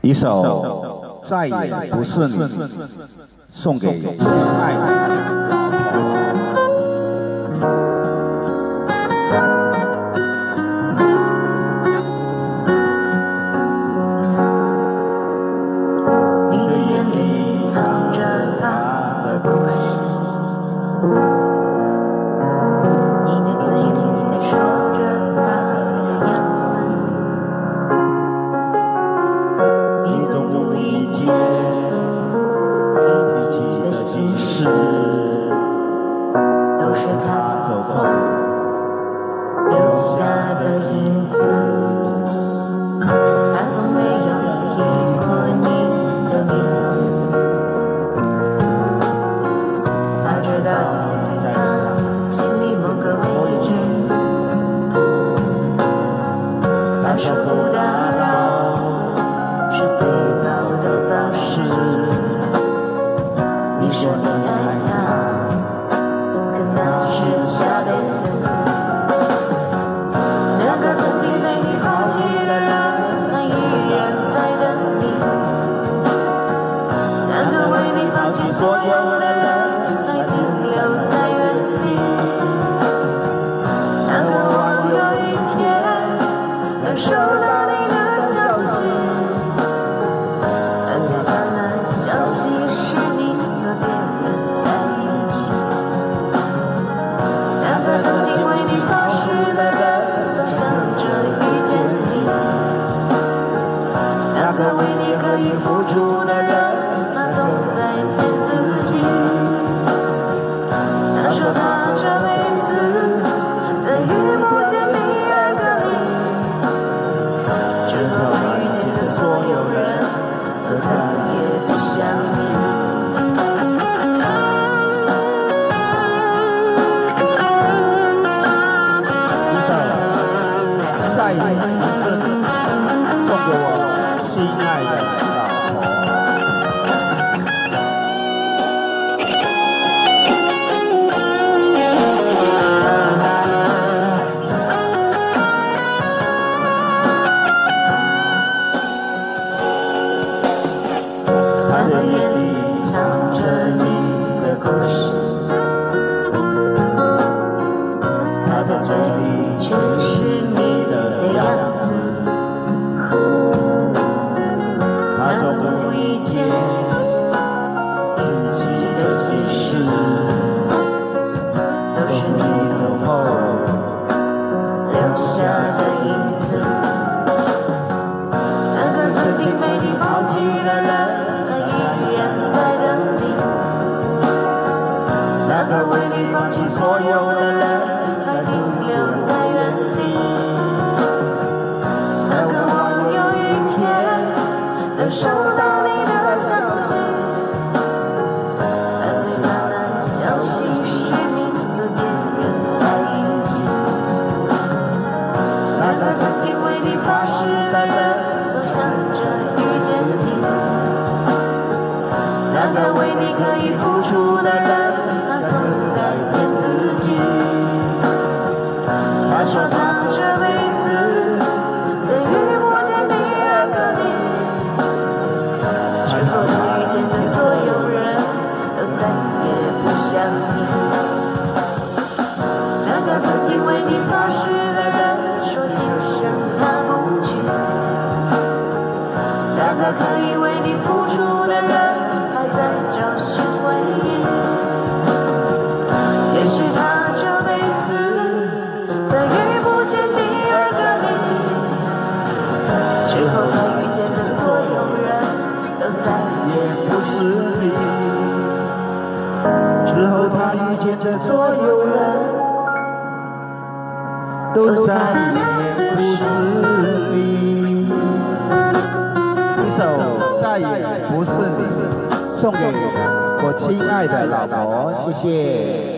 一首再也不是你，送给亲爱的老婆。 你的眼里藏着他的故事，你的嘴里在说着他的样子，你总无意间提起的心事，都是他走后留下的影子。他从没有提过你的名字，他知道你在他心里某个位置，他说不打扰是最好的方式。你说你爱他，可那是下辈子。那个曾经被你抛弃的人，他依然在等你。那个为你放弃所有的人，还停留在原地。那个我有一天能收到你的消息，而最怕的消息是你和别人在一起。那个曾经为你发誓的人，总想着遇见你。那个为你可以付出的人，他总在骗自己。他说他这辈子再遇不见第二个你，之后他遇见的所有人都再也不想你。 一首再也不是你，送给我亲爱的老婆。 他的眼里藏着你的故事，他的嘴里全是你的样子。他总无意间提起的心事，都是你走后留下的影子。那个曾经被你抛弃的人，他依然在等你。那个为你放弃所有的人，还停留在原地。那个我有一天能收到你的消息，而最怕的消息是你和别人在一起。那个曾经为你发誓的人，总想着遇见你。那个为你可以付出的人，他总在骗自己。他说他这辈子再遇不见第二个你，之后他遇见的所有人都再也不想你。那个曾经为你发誓的人，说今生他不娶。那个可以为你付出的人，还在找寻回忆。也许他这辈子再遇不见第二个你，之后他遇见的所有人都再也不是你。 之后他遇见的所有人，都再也不是你。一首再也不是你，送给我亲爱的老婆，谢谢。